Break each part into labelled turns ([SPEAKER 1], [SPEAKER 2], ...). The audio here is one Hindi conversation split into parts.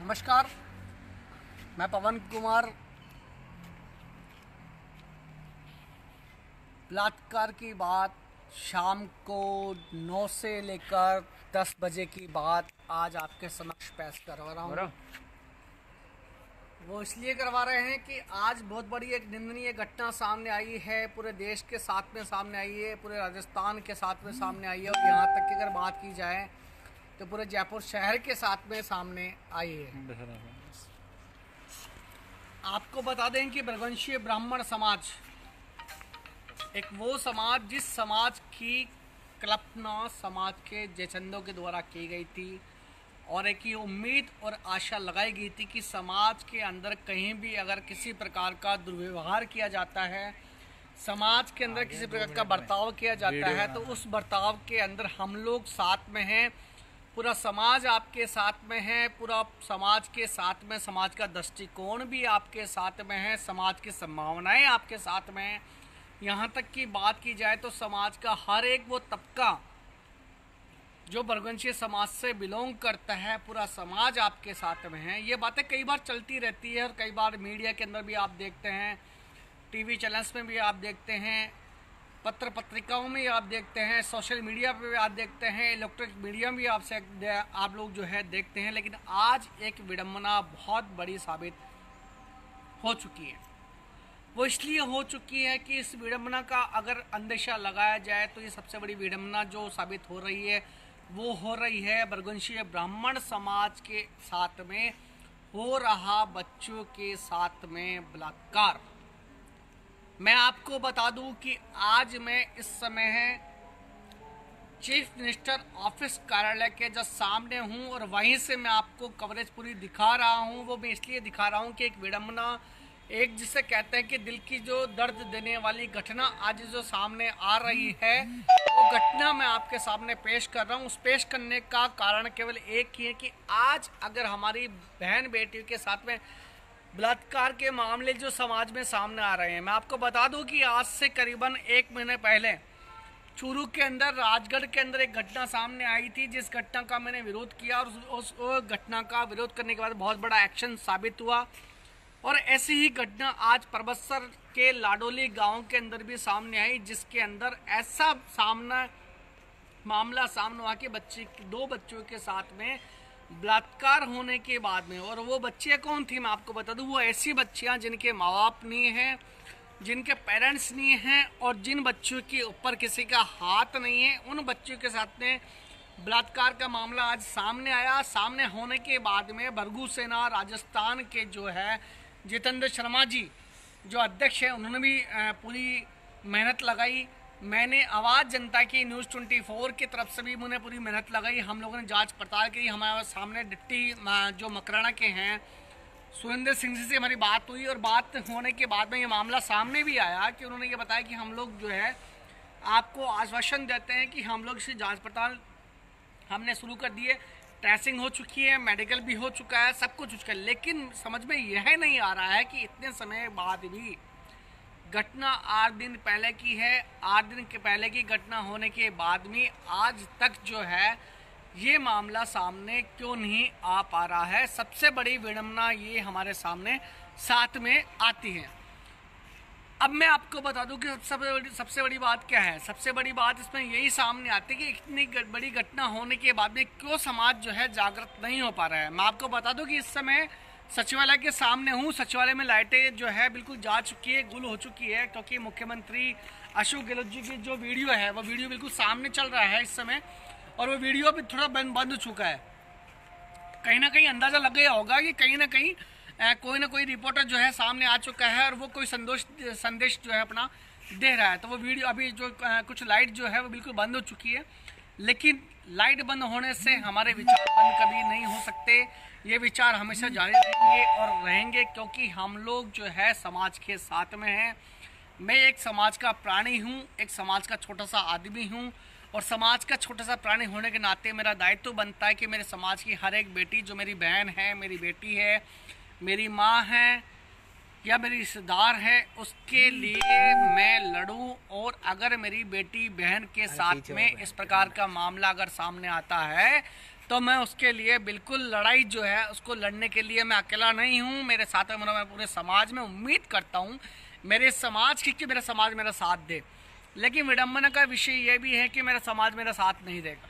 [SPEAKER 1] नमस्कार, मैं पवन कुमार। बलात्कार की बात शाम को 9 से लेकर 10 बजे की बात आज आपके समक्ष पेश करवा रहा हूँ। वो इसलिए करवा रहे हैं कि आज बहुत बड़ी एक निंदनीय घटना सामने आई है, पूरे देश के साथ में सामने आई है, पूरे राजस्थान के साथ में सामने आई है और यहाँ तक कि अगर बात की जाए तो पूरे जयपुर शहर के साथ में सामने आई है। आपको बता दें कि बरगवंशीय ब्राह्मण समाज एक वो समाज जिस समाज की कल्पना समाज के जयचंदों के द्वारा की गई थी और एक ये उम्मीद और आशा लगाई गई थी कि समाज के अंदर कहीं भी अगर किसी प्रकार का दुर्व्यवहार किया जाता है, समाज के अंदर किसी प्रकार का बर्ताव किया जाता है, तो उस बर्ताव के अंदर हम लोग साथ में हैं, पूरा समाज आपके साथ में है, पूरा समाज के साथ में समाज का दृष्टिकोण भी आपके साथ में है, समाज की संभावनाएं आपके साथ में है। यहाँ तक की बात की जाए तो समाज का हर एक वो तबका जो बरगवंशीय समाज से बिलोंग करता है, पूरा समाज आपके साथ में है। ये बातें कई बार चलती रहती है और कई बार मीडिया के अंदर भी आप देखते हैं, टीवी चैनल्स में भी आप देखते हैं, पत्र पत्रिकाओं में आप देखते हैं, सोशल मीडिया पे भी आप देखते हैं, इलेक्ट्रॉनिक मीडिया में भी आप लोग जो है देखते हैं। लेकिन आज एक विडंबना बहुत बड़ी साबित हो चुकी है। वो इसलिए हो चुकी है कि इस विडंबना का अगर अंदेशा लगाया जाए तो ये सबसे बड़ी विडंबना जो साबित हो रही है वो हो रही है बरगवंशीय ब्राह्मण समाज के साथ में हो रहा बच्चों के साथ में बलात्कार। मैं आपको बता दूं कि आज मैं इस समय है चीफ मिनिस्टर ऑफिस कार्यालय के जस्ट सामने हूं और वहीं से मैं आपको कवरेज पूरी दिखा रहा हूं। वो मैं इसलिए दिखा रहा हूं कि एक विडंबना, एक जिसे कहते हैं कि दिल की जो दर्द देने वाली घटना आज जो सामने आ रही है, वो घटना मैं आपके सामने पेश कर रहा हूँ। उस पेश करने का कारण केवल एक ही है कि आज अगर हमारी बहन बेटियों के साथ में बलात्कार के मामले जो समाज में सामने आ रहे हैं, मैं आपको बता दूं कि आज से करीबन 1 महीने पहले चूरू के अंदर, राजगढ़ के अंदर एक घटना सामने आई थी, जिस घटना का मैंने विरोध किया और उस घटना का विरोध करने के बाद बहुत बड़ा एक्शन साबित हुआ। और ऐसी ही घटना आज परबतसर के लाडोली गांव के अंदर भी सामने आई, जिसके अंदर ऐसा मामला सामने हुआ कि दो बच्चों के साथ में बलात्कार होने के बाद में, और वो बच्चियां कौन थी मैं आपको बता दूं, वो ऐसी बच्चियां जिनके माँ बाप नहीं हैं, जिनके पेरेंट्स नहीं हैं और जिन बच्चों के ऊपर किसी का हाथ नहीं है, उन बच्चों के साथ में बलात्कार का मामला आज सामने आया। सामने होने के बाद में भृगु सेना राजस्थान के जो है जितेंद्र शर्मा जी जो अध्यक्ष हैं, उन्होंने भी पूरी मेहनत लगाई। मैंने आवाज़ जनता की न्यूज़ 24 की तरफ से भी मैंने पूरी मेहनत लगाई। हम लोगों ने जांच पड़ताल की। हमारे सामने डिप्टी जो मकराना के हैं सुरेंद्र सिंह जी से हमारी बात हुई और बात होने के बाद में ये मामला सामने भी आया कि उन्होंने ये बताया कि हम लोग जो है आपको आश्वासन देते हैं कि हम लोग इसी जाँच पड़ताल हमने शुरू कर दी है, ट्रेसिंग हो चुकी है, मेडिकल भी हो चुका है, सब कुछ हो चुका है। लेकिन समझ में यह नहीं आ रहा है कि इतने समय बाद भी घटना 8 दिन पहले की है, 8 दिन के पहले की घटना होने के बाद में आज तक जो है ये मामला सामने क्यों नहीं आ पा रहा है। सबसे बड़ी विडंबना ये हमारे सामने साथ में आती है। अब मैं आपको बता दूं कि सबसे बड़ी बात क्या है। सबसे बड़ी बात इसमें यही सामने आती है कि इतनी बड़ी घटना होने के बाद में क्यों समाज जो है जागृत नहीं हो पा रहा है। मैं आपको बता दूं कि इस समय सचिवालय के सामने हूँ। सचिवालय में लाइटें जो है बिल्कुल जा चुकी है, गुल हो चुकी है, क्योंकि मुख्यमंत्री अशोक गहलोत जी की जो वीडियो है वो वीडियो बिल्कुल सामने चल रहा है इस समय, और वो वीडियो भी थोड़ा बंद हो चुका है। कहीं ना कहीं अंदाजा लग गया होगा कि कहीं ना कहीं कोई ना कोई रिपोर्टर जो है सामने आ चुका है और वो कोई संदेश जो है अपना दे रहा है। तो वो वीडियो अभी जो कुछ लाइट जो है वो बिल्कुल बंद हो चुकी है, लेकिन लाइट बंद होने से हमारे विचार बंद कभी नहीं हो सकते। ये विचार हमेशा जारी रहेंगे और रहेंगे, क्योंकि हम लोग जो है समाज के साथ में हैं। मैं एक समाज का प्राणी हूँ, एक समाज का छोटा सा आदमी हूँ, और समाज का छोटा सा प्राणी होने के नाते मेरा दायित्व बनता है कि मेरे समाज की हर एक बेटी, जो मेरी बहन है, मेरी बेटी है, मेरी माँ है या मेरी रिश्तेदार है, उसके लिए मैं लड़ूं। और अगर मेरी बेटी बहन के साथ में इस प्रकार का मामला अगर सामने आता है तो मैं उसके लिए बिल्कुल लड़ाई जो है उसको लड़ने के लिए मैं अकेला नहीं हूँ, मेरे साथ में मैं पूरे समाज में उम्मीद करता हूँ मेरे समाज की कि मेरा समाज मेरा साथ दे। लेकिन विडंबना का विषय ये भी है कि मेरा समाज मेरा साथ नहीं देगा।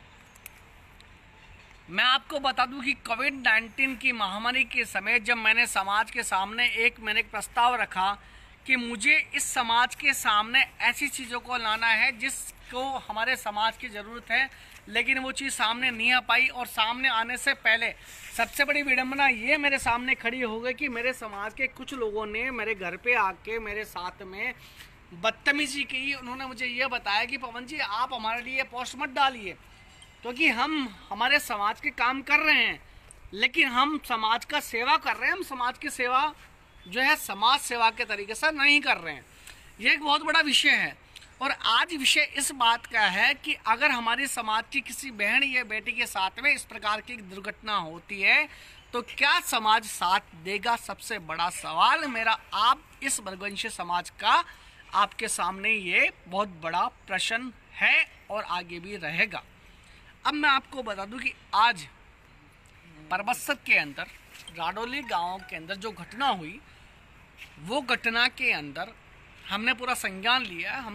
[SPEAKER 1] मैं आपको बता दूं कि कोविड-19 की महामारी के समय जब मैंने समाज के सामने एक प्रस्ताव रखा कि मुझे इस समाज के सामने ऐसी चीज़ों को लाना है जिसको हमारे समाज की ज़रूरत है, लेकिन वो चीज़ सामने नहीं आ पाई। और सामने आने से पहले सबसे बड़ी विडंबना ये मेरे सामने खड़ी हो गई कि मेरे समाज के कुछ लोगों ने मेरे घर पे आके मेरे साथ में बदतमीजी की। उन्होंने मुझे ये बताया कि पवन जी आप हमारे लिए पोस्ट मत डालिए, क्योंकि हम हमारे समाज के काम कर रहे हैं, लेकिन हम समाज का सेवा कर रहे हैं, हम समाज की सेवा जो है समाज सेवा के तरीके से नहीं कर रहे हैं। ये एक बहुत बड़ा विषय है। और आज विषय इस बात का है कि अगर हमारे समाज की किसी बहन या बेटी के साथ में इस प्रकार की दुर्घटना होती है तो क्या समाज साथ देगा? सबसे बड़ा सवाल मेरा आप इस बरगवंशी समाज का आपके सामने ये बहुत बड़ा प्रश्न है और आगे भी रहेगा। अब मैं आपको बता दूं कि आज परबत्सर के अंदर राडोली गांव के अंदर जो घटना हुई, वो घटना के अंदर हमने पूरा संज्ञान लिया है,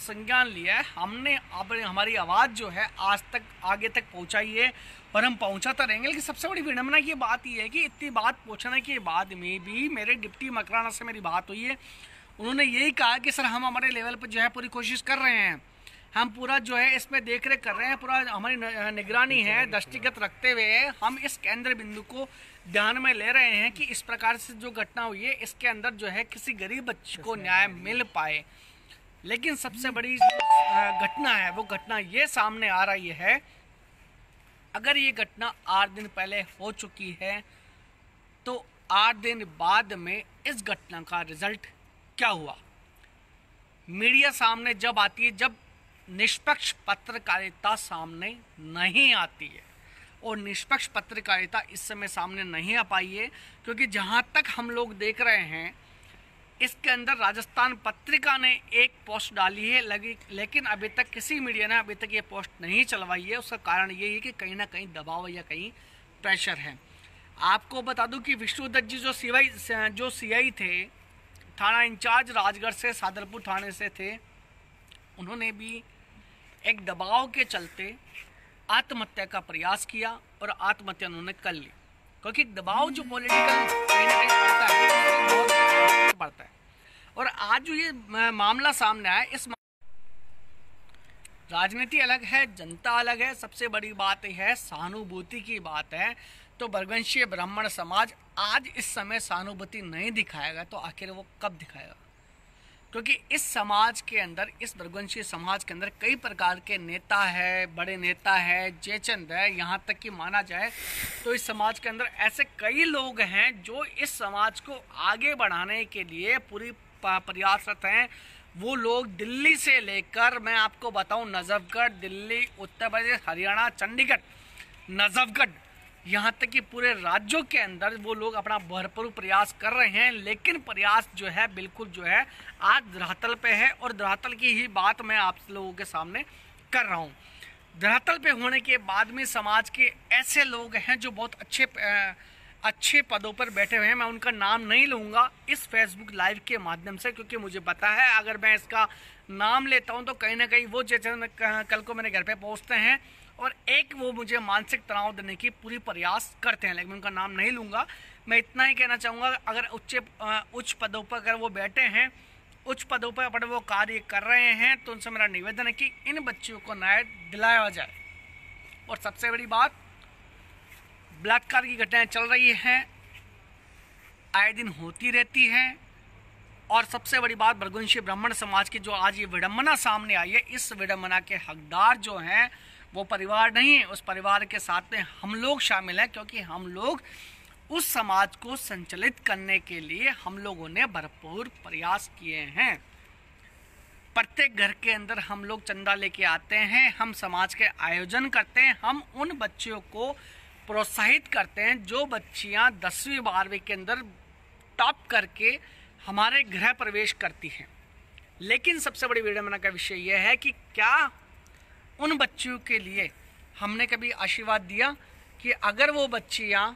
[SPEAKER 1] हमने हमारी आवाज़ जो है आज तक आगे तक पहुंचाई है और हम पहुंचाते रहेंगे। लेकिन सबसे बड़ी विडंबना की बात यह है कि इतनी बात पहुंचाने के बाद में भी मेरे डिप्टी मकराना से मेरी बात हुई है, उन्होंने यही कहा कि सर हम हमारे लेवल पर जो है पूरी कोशिश कर रहे हैं, हम पूरा जो है इसमें देख रेख कर रहे हैं, पूरा हमारी निगरानी है, दृष्टिगत रखते हुए हम इस केंद्र बिंदु को ध्यान में ले रहे हैं कि इस प्रकार से जो घटना हुई है इसके अंदर जो है किसी गरीब बच्चे को न्याय मिल पाए। लेकिन सबसे बड़ी घटना है वो घटना ये सामने आ रही है, अगर ये घटना 8 दिन पहले हो चुकी है तो 8 दिन बाद में इस घटना का रिजल्ट क्या हुआ? मीडिया सामने जब आती है, जब निष्पक्ष पत्रकारिता सामने नहीं आती है, और निष्पक्ष पत्रकारिता इस समय सामने नहीं आ पाई है, क्योंकि जहां तक हम लोग देख रहे हैं इसके अंदर राजस्थान पत्रिका ने एक पोस्ट डाली है, लेकिन अभी तक किसी मीडिया ने अभी तक ये पोस्ट नहीं चलवाई है। उसका कारण ये है कि कहीं ना कहीं दबाव या कहीं प्रेशर है। आपको बता दूं कि विष्णुदत्त जी जो सीआई थे, थाना इंचार्ज राजगढ़ से सादरपुर थाने से थे, उन्होंने भी एक दबाव के चलते आत्महत्या का प्रयास किया और आत्महत्या उन्होंने कर ली, क्योंकि दबाव जो पॉलिटिकल कहीं ना कहीं पड़ता है। और आज जो ये मामला सामने आया, इस राजनीति अलग है, जनता अलग है, सबसे बड़ी बात यह है सहानुभूति की बात है। तो बरगवंशीय ब्राह्मण समाज आज इस समय सहानुभूति नहीं दिखाएगा तो आखिर वो कब दिखाएगा? क्योंकि इस समाज के अंदर, इस बरगवंशी समाज के अंदर कई प्रकार के नेता है, बड़े नेता है, जयचंद है, यहाँ तक कि माना जाए तो इस समाज के अंदर ऐसे कई लोग हैं जो इस समाज को आगे बढ़ाने के लिए पूरी प्रयासरत हैं। वो लोग दिल्ली से लेकर, मैं आपको बताऊं, नजफगढ़, दिल्ली, उत्तर प्रदेश, हरियाणा, चंडीगढ़, नजफगढ़, यहाँ तक कि पूरे राज्यों के अंदर वो लोग अपना भरपूर प्रयास कर रहे हैं। लेकिन प्रयास जो है बिल्कुल जो है आज धरातल पे है, और धरातल की ही बात मैं आप लोगों के सामने कर रहा हूँ। धरातल पे होने के बाद में समाज के ऐसे लोग हैं जो बहुत अच्छे पदों पर बैठे हुए हैं। मैं उनका नाम नहीं लूँगा इस फेसबुक लाइव के माध्यम से, क्योंकि मुझे पता है अगर मैं इसका नाम लेता हूँ तो कहीं ना कहीं वो जैसे कल को मेरे घर पे पहुँचते हैं और एक वो मुझे मानसिक तनाव देने की पूरी प्रयास करते हैं। लेकिन मैं उनका नाम नहीं लूँगा। मैं इतना ही कहना चाहूँगा, अगर उच्च पदों पर अगर वो बैठे हैं, उच्च पदों पर अपने वो कार्य कर रहे हैं, तो उनसे मेरा निवेदन है कि इन बच्चियों को न्याय दिलाया जाए। और सबसे बड़ी बात, बलात्कार की घटनाएं चल रही हैं, आए दिन होती रहती हैं। और सबसे बड़ी बात, बरगवंशी ब्राह्मण समाज की जो आज ये विडंबना सामने आई है, इस विडंबना के हकदार जो हैं वो परिवार नहीं है, उस परिवार के साथ में हम लोग शामिल हैं, क्योंकि हम लोग उस समाज को संचालित करने के लिए हम लोगों ने भरपूर प्रयास किए हैं। प्रत्येक घर के अंदर हम लोग चंदा लेके आते हैं, हम समाज के आयोजन करते हैं, हम उन बच्चियों को प्रोत्साहित करते हैं जो बच्चियां 10वीं 12वीं के अंदर टॉप करके हमारे गृह प्रवेश करती हैं। लेकिन सबसे बड़ी विडंबना का विषय यह है कि क्या उन बच्चियों के लिए हमने कभी आशीर्वाद दिया? कि अगर वो बच्चियाँ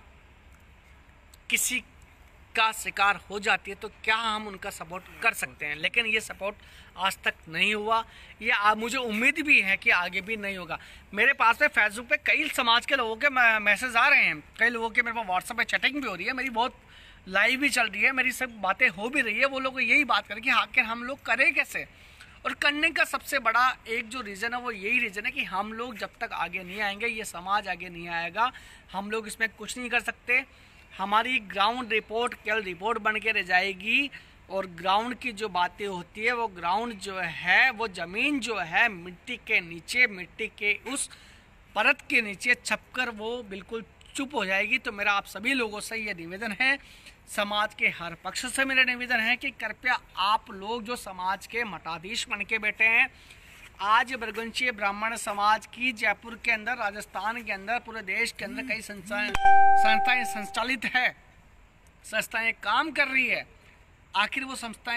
[SPEAKER 1] किसी का शिकार हो जाती है तो क्या हम उनका सपोर्ट कर सकते हैं, लेकिन ये सपोर्ट आज तक नहीं हुआ। ये मुझे उम्मीद भी है कि आगे भी नहीं होगा। मेरे पास में फेसबुक पे कई समाज के लोगों के मैसेज आ रहे हैं, कई लोगों के मेरे पास व्हाट्सएप पे चैटिंग भी हो रही है, मेरी बहुत लाइव भी चल रही है, मेरी सब बातें हो भी रही है। वो लोग यही बात करें कि आखिर हम लोग करें कैसे, और करने का सबसे बड़ा एक जो रीज़न है वो यही रीज़न है कि हम लोग जब तक आगे नहीं आएंगे, ये समाज आगे नहीं आएगा, हम लोग इसमें कुछ नहीं कर सकते। हमारी ग्राउंड रिपोर्ट केवल रिपोर्ट बन के रह जाएगी, और ग्राउंड की जो बातें होती है वो ग्राउंड जो है वो ज़मीन जो है मिट्टी के नीचे, मिट्टी के उस परत के नीचे छपकर वो बिल्कुल चुप हो जाएगी। तो मेरा आप सभी लोगों से ये निवेदन है, समाज के हर पक्ष से मेरा निवेदन है कि कृपया आप लोग जो समाज के मठाधीश बन के बैठे हैं, आज बरगुंची ब्राह्मण समाज की जयपुर के अंदर, राजस्थान के अंदर, पूरे देश के अंदर कई संस्थाएं संचालित है, संस्थाएं काम कर रही है। आखिर वो संस्थाएं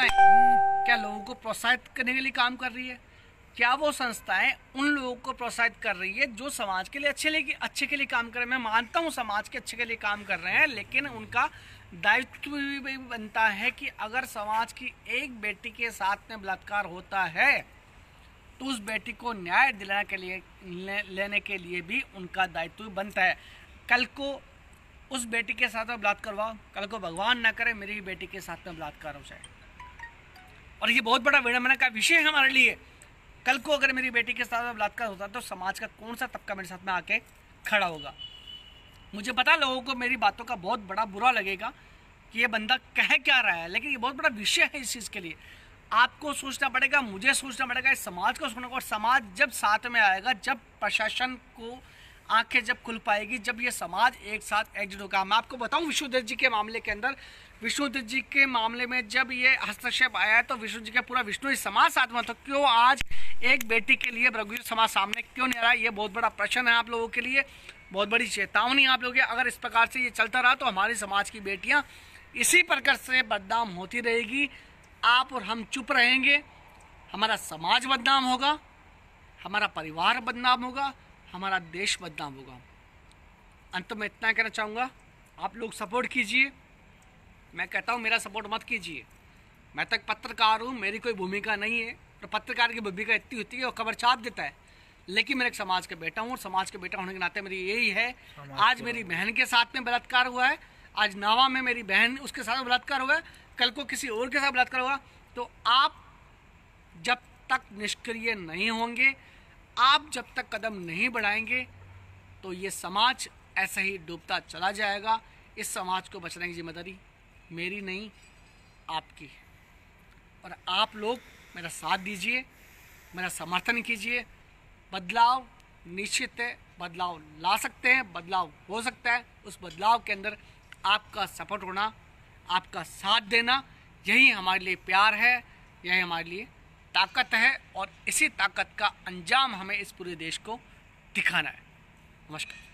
[SPEAKER 1] क्या लोगों को प्रोत्साहित करने के लिए काम कर रही है? क्या वो संस्थाएं उन लोगों को प्रोत्साहित कर रही है जो समाज के लिए अच्छे के लिए काम कर रहे हैं? मैं मानता हूँ समाज के अच्छे के लिए काम कर रहे हैं, लेकिन उनका दायित्व भी बनता है कि अगर समाज की एक बेटी के साथ में बलात्कार होता है तो उस बेटी को न्याय दिलाने के लिए लेने के लिए भी उनका दायित्व बनता है। कल को उस बेटी के साथ में बलात्कार हुआ, कल को भगवान ना करे मेरी बेटी के साथ में बलात्कार हो जाए, और ये बहुत बड़ा विडंबना का विषय है हमारे लिए। कल को अगर मेरी बेटी के साथ में बलात्कार होता तो समाज का कौन सा तबका मेरे साथ में आके खड़ा होगा? मुझे पता लोगों को मेरी बातों का बहुत बड़ा बुरा लगेगा कि ये बंदा कह क्या रहा है, लेकिन ये बहुत बड़ा विषय है। इस चीज़ के लिए आपको सोचना पड़ेगा, मुझे सोचना पड़ेगा, इस समाज को सोचना, और समाज जब साथ में आएगा, जब प्रशासन को आंखें जब खुल पाएगी, जब ये समाज एक साथ एकजुट होगा। मैं आपको बताऊं, विष्णुदत्त जी के मामले के अंदर, विष्णुदत्त जी के मामले में जब ये हस्तक्षेप आया तो विष्णु जी का पूरा विष्णु समाज साथ में, तो क्यों आज एक बेटी के लिए रघुवीर समाज सामने क्यों नहीं आ रहा? ये बहुत बड़ा प्रश्न है आप लोगों के लिए, बहुत बड़ी चेतावनी आप लोगों की। अगर इस प्रकार से ये चलता रहा तो हमारी समाज की बेटियाँ इसी प्रकार से बदनाम होती रहेगी। आप और हम चुप रहेंगे, हमारा समाज बदनाम होगा, हमारा परिवार बदनाम होगा, हमारा देश बदनाम होगा। अंत में इतना कहना चाहूँगा, आप लोग सपोर्ट कीजिए। मैं कहता हूँ मेरा सपोर्ट मत कीजिए। मैं तक पत्रकार हूँ, मेरी कोई भूमिका नहीं है, तो पत्रकार की भूमिका इतनी होती है वो खबर छाप देता है, लेकिन मैं एक समाज का बेटा हूँ, और समाज के बेटा होने के नाते मेरी यही है। आज मेरी बहन के साथ में बलात्कार हुआ है, आज नावा में मेरी बहन उसके साथ बलात्कार हुआ है, कल को किसी और के साथ बलात्कार हुआ, तो आप जब तक निष्क्रिय नहीं होंगे, आप जब तक कदम नहीं बढ़ाएंगे, तो ये समाज ऐसा ही डूबता चला जाएगा। इस समाज को बचाने की जिम्मेदारी मेरी नहीं, आपकी। और आप लोग मेरा साथ दीजिए, मेरा समर्थन कीजिए। बदलाव निश्चित है, बदलाव ला सकते हैं, बदलाव हो सकता है। उस बदलाव के अंदर आपका सपोर्ट होना, आपका साथ देना, यही हमारे लिए प्यार है, यही हमारे लिए ताकत है, और इसी ताकत का अंजाम हमें इस पूरे देश को दिखाना है। नमस्कार।